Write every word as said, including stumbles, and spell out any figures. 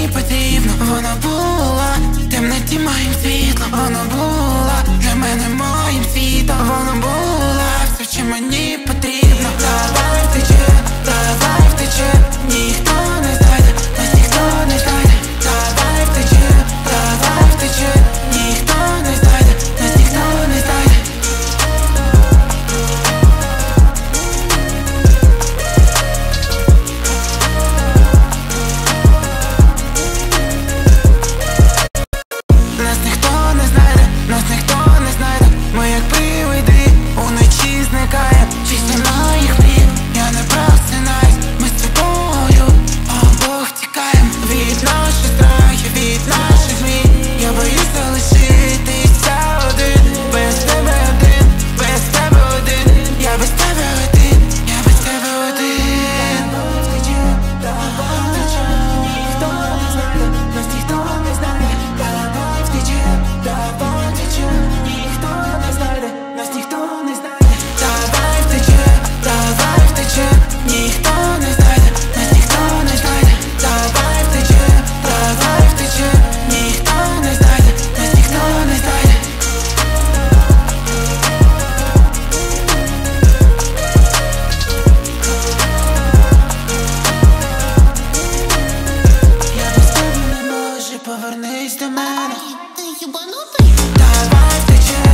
мені потрібно. Вона була в темноті моїм світлом. Вона була для мене моїм світом. Вона була все, що мені потрібно. Давай втече, давай втече, ніхто не знайде, нас ніхто не знайде. Давай втече, давай втече, ніхто не знайде, нас ніхто не знайде. Нас ніхто не знайде, нас ніхто не знайде. Ми як привиди, уночі зникаєм. Чисто моїх мрій, я не просинаюсь. Ми з тобою обох тікаєм від наших страхів, від наших мрій. Я боюсь залишитися один, без тебе один, без тебе один. Я без тебе один, я без тебе один. Давай втече, ніхто не знайде, нас ніхто не знайде. Давай втече, давай втече, ніхто не знайде, нас ніхто не знайде. Давай втече, давай втече, ніхто не знайде, нас ніхто не знайде. Давай втече, давай втече, ніхто не знайде, нас ніхто не знайде. Я без тебе не можу, повернись до мене. Ти єбанутий? Давай втече,